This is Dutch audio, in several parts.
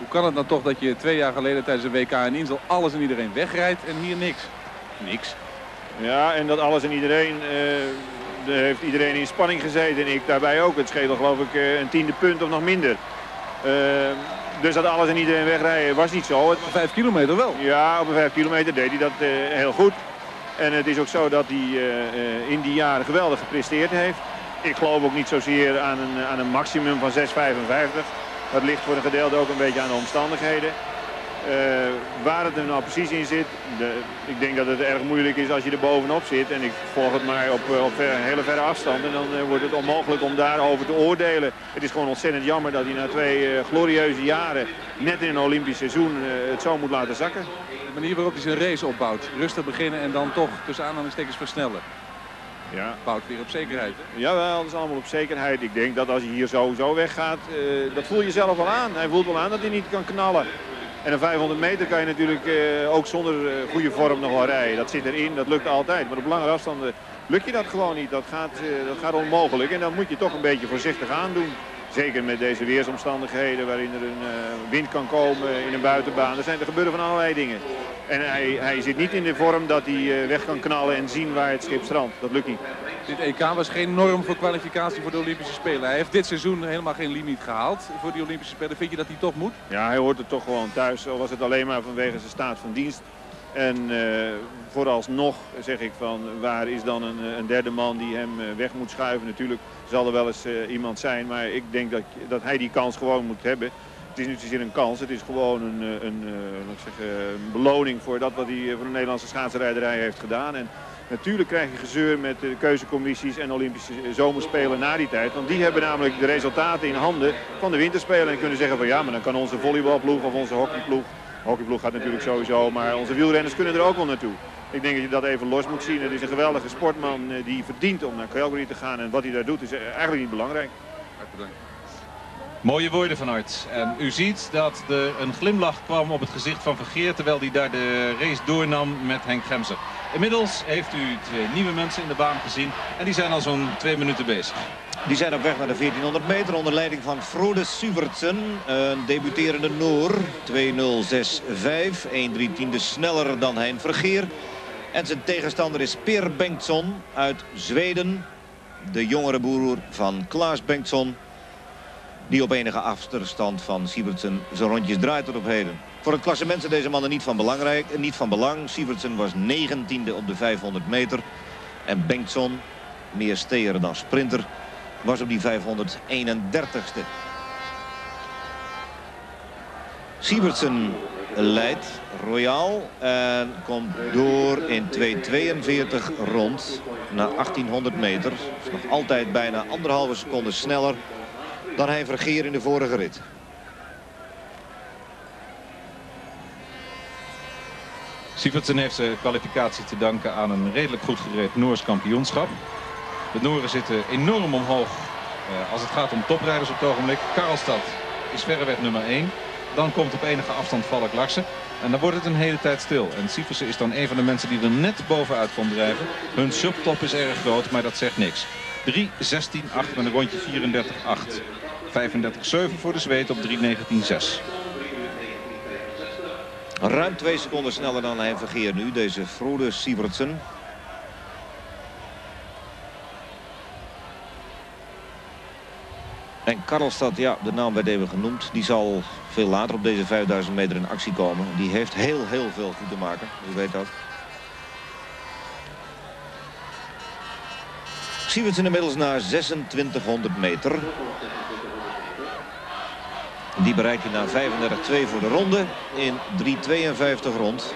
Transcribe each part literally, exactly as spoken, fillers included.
Hoe kan het nou toch dat je twee jaar geleden tijdens de W K in Insel alles en iedereen wegrijdt en hier niks? Niks. Ja, en dat alles en iedereen, uh, heeft iedereen in spanning gezeten en ik daarbij ook. Het scheelde geloof ik uh, een tiende punt of nog minder. Uh, dus dat alles en iedereen wegrijden was niet zo. Het... Vijf kilometer wel? Ja, op een vijf kilometer deed hij dat uh, heel goed. En het is ook zo dat hij uh, uh, in die jaren geweldig gepresteerd heeft. Ik geloof ook niet zozeer aan een, aan een maximum van zes vijfenvijftig. Dat ligt voor een gedeelte ook een beetje aan de omstandigheden. Uh, waar het er nou precies in zit, de, ik denk dat het erg moeilijk is als je er bovenop zit. En ik volg het maar op, op ver, een hele verre afstand. En dan uh, wordt het onmogelijk om daarover te oordelen. Het is gewoon ontzettend jammer dat hij na twee uh, glorieuze jaren, net in een Olympisch seizoen, uh, het zo moet laten zakken. De manier waarop hij zijn race opbouwt. Rustig beginnen en dan toch tussen aanhalingstekens versnellen. Ja. Bouwt weer op zekerheid. Hè? Jawel, dat is allemaal op zekerheid. Ik denk dat als hij hier sowieso weggaat, uh, dat voel je zelf wel aan. Hij voelt wel aan dat hij niet kan knallen. En een vijfhonderd meter kan je natuurlijk uh, ook zonder uh, goede vorm nog wel rijden. Dat zit erin, dat lukt altijd. Maar op langere afstanden lukt je dat gewoon niet. Dat gaat, uh, dat gaat onmogelijk. En dan moet je toch een beetje voorzichtig aandoen. Zeker met deze weersomstandigheden waarin er een uh, wind kan komen in een buitenbaan. Er, zijn, er gebeuren van allerlei dingen. En hij, hij zit niet in de vorm dat hij uh, weg kan knallen en zien waar het schip strandt. Dat lukt niet. Dit E K was geen norm voor kwalificatie voor de Olympische Spelen. Hij heeft dit seizoen helemaal geen limiet gehaald voor die Olympische Spelen. Vind je dat hij toch moet? Ja, hij hoort er toch gewoon thuis. Al was het alleen maar vanwege zijn staat van dienst. En uh, vooralsnog zeg ik van waar is dan een, een derde man die hem uh, weg moet schuiven. Natuurlijk zal er wel eens uh, iemand zijn, maar ik denk dat, dat hij die kans gewoon moet hebben. Het is niet zozeer een kans, het is gewoon een, een, een, laat ik zeggen, een beloning voor dat wat hij voor de Nederlandse schaatsenrijderij heeft gedaan. En natuurlijk krijg je gezeur met de keuzecommissies en Olympische zomerspelen na die tijd. Want die hebben namelijk de resultaten in handen van de winterspelen en kunnen zeggen van ja, maar dan kan onze volleybalploeg of onze hockeyploeg. Hockeyploeg gaat natuurlijk sowieso, maar onze wielrenners kunnen er ook wel naartoe. Ik denk dat je dat even los moet zien. Het is een geweldige sportman die verdient om naar Calgary te gaan. En wat hij daar doet is eigenlijk niet belangrijk. Hartelijk dank. Mooie woorden van Art. En u ziet dat er een glimlach kwam op het gezicht van Vergeer terwijl hij daar de race doornam met Henk Gemser. Inmiddels heeft u twee nieuwe mensen in de baan gezien en die zijn al zo'n twee minuten bezig. Die zijn op weg naar de veertienhonderd meter onder leiding van Frode Syvertsen. Een debuterende Noor. twee nul zes vijf. één drie tiende sneller dan Hein Vergeer. En zijn tegenstander is Per Bengtsson uit Zweden. De jongere broer van Klaas Bengtsson. Die op enige afstand van Syvertsen zijn rondjes draait tot op heden. Voor het klassement zijn deze mannen niet van, belangrijk, niet van belang. Syvertsen was negentiende op de vijfhonderd meter. En Bengtsson, meer steer dan sprinter, was op die vijfhonderdeenendertigste. Syvertsen leidt royaal en komt door in twee tweeënveertig rond naar achttienhonderd meter. Is nog altijd bijna anderhalve seconde sneller dan hij Vergeer in de vorige rit. Syvertsen heeft zijn kwalificatie te danken aan een redelijk goed gereed Noors kampioenschap. De Nooren zitten enorm omhoog eh, als het gaat om toprijders op het ogenblik. Karlstad is verreweg nummer één. Dan komt op enige afstand Valk Larsen. En dan wordt het een hele tijd stil. En Syvertsen is dan een van de mensen die er net bovenuit komt drijven. Hun subtop is erg groot, maar dat zegt niks. drie zestien acht met een rondje vierendertig acht. vijfendertig zeven voor de Zweed op drie negentien zes. Ruim twee seconden sneller dan hij Vergeer nu, deze Frode Syvertsen. En Karlstad, ja, de naam werd even genoemd. Die zal veel later op deze vijfduizend meter in actie komen. Die heeft heel, heel veel goed te maken. U weet dat. Syvertsen inmiddels naar zesentwintighonderd meter. Die bereikt hij na vijfendertig twee voor de ronde in drie tweeënvijftig rond.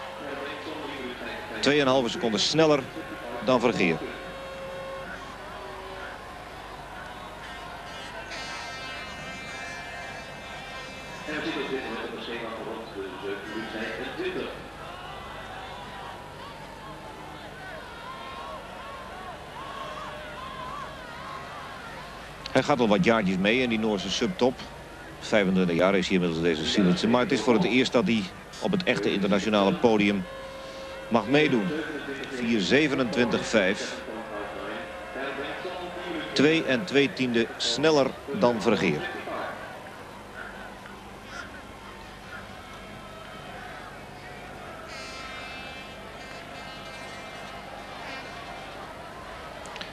twee komma vijf seconden sneller dan Vergeer. Hij gaat al wat jaartjes mee in die Noorse subtop. vijfentwintig jaar is hij inmiddels deze Syvertsen. Maar het is voor het eerst dat hij op het echte internationale podium mag meedoen. vier zevenentwintig vijf. twee en twee tiende sneller dan Vergeer.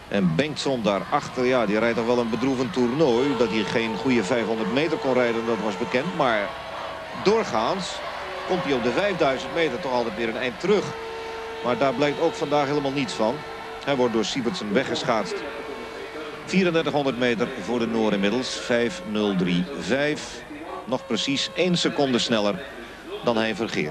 En Bengtson daarachter, ja, die rijdt toch wel een bedroevend toernooi. Dat hij geen goede vijfhonderd meter kon rijden, dat was bekend. Maar doorgaans komt hij op de vijfduizend meter toch altijd weer een eind terug. Maar daar blijkt ook vandaag helemaal niets van. Hij wordt door Sivertsen weggeschaatst. vierendertighonderd meter voor de Noor inmiddels. vijf nul drie vijf. Nog precies één seconde sneller dan Hein Vergeer.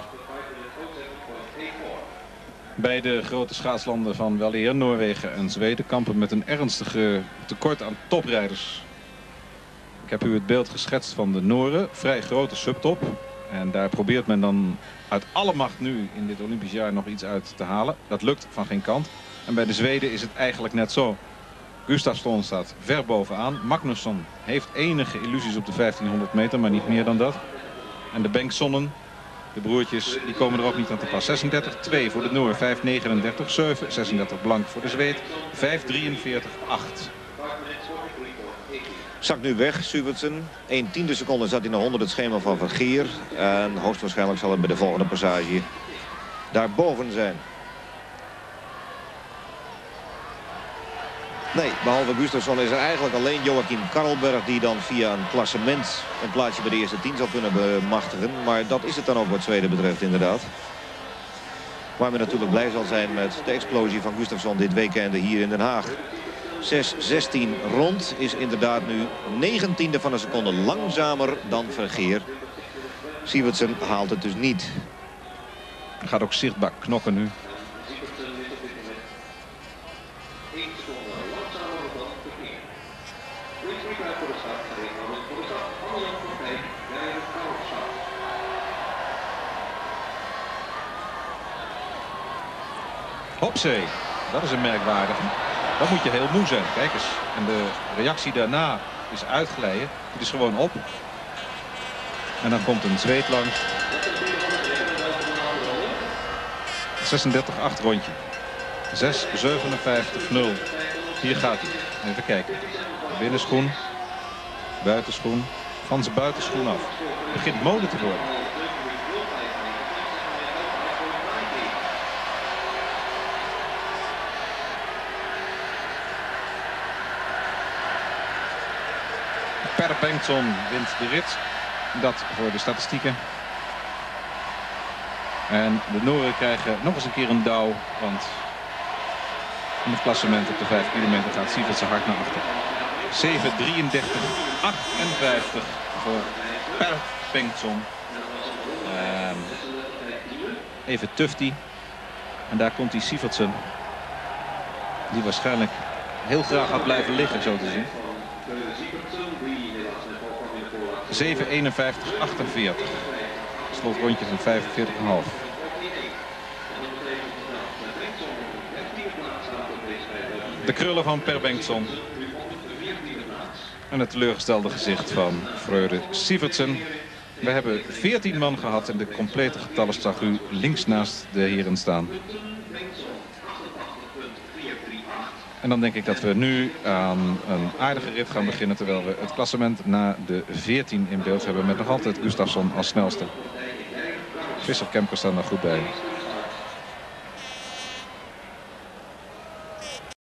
Beide grote schaatslanden van weleer, Noorwegen en Zweden, kampen met een ernstige tekort aan toprijders. Ik heb u het beeld geschetst van de Noren. Vrij grote subtop. En daar probeert men dan uit alle macht nu in dit Olympisch jaar nog iets uit te halen. Dat lukt van geen kant. En bij de Zweden is het eigenlijk net zo. Gustafsson staat ver bovenaan. Magnusson heeft enige illusies op de vijftienhonderd meter, maar niet meer dan dat. En de Bengtssonnen, de broertjes, die komen er ook niet aan te pas. zesendertig twee voor de Noor, vijf negenendertig zeven. zesendertig blank voor de Zweed, vijf drieënveertig acht. Zakt nu weg, Sivertsen. één tiende seconde zat hij nog onder het schema van Vergeer. En hoogstwaarschijnlijk zal het bij de volgende passage daarboven zijn. Nee, behalve Gustafsson is er eigenlijk alleen Joachim Karlberg die dan via een klassement een plaatsje bij de eerste tien zal kunnen bemachtigen. Maar dat is het dan ook wat Zweden betreft inderdaad. Waar men natuurlijk blij zal zijn met de explosie van Gustafsson dit weekend hier in Den Haag. zes zestien rond is inderdaad nu negentiende van een seconde langzamer dan Vergeer. Sivertsen haalt het dus niet. Gaat ook zichtbaar knokken nu. Hopzee, dat is een merkwaardige. Dan moet je heel moe zijn. Kijk eens. En de reactie daarna is uitglijden. Het is gewoon op. En dan komt een Zweed langs. zesendertig acht rondje. zes zevenenvijftig nul. Hier gaat hij. Even kijken. De binnenschoen. Buitenschoen. Van zijn buitenschoen af. Het begint mode te worden. Per Bengtsson wint de rit. Dat voor de statistieken. En de Noren krijgen nog eens een keer een douw. Want in het klassement op de vijf kilometer gaat Sivertsen hard naar achter. zeven drieëndertig achtenvijftig voor Per Bengtsson. Um, even Tufti. En daar komt die Sivertsen. Die waarschijnlijk heel graag had blijven liggen, zo te zien. zeven eenenvijftig achtenveertig. Slotrondje van vijfenveertig komma vijf. De krullen van Per Bengtsson. En het teleurgestelde gezicht van Frode Sivertsen. We hebben veertien man gehad en de complete getallen zag u links naast de heren staan. En dan denk ik dat we nu aan een aardige rit gaan beginnen, terwijl we het klassement na de veertien in beeld hebben met nog altijd Gustafsson als snelste. Visser Kemker staan daar goed bij.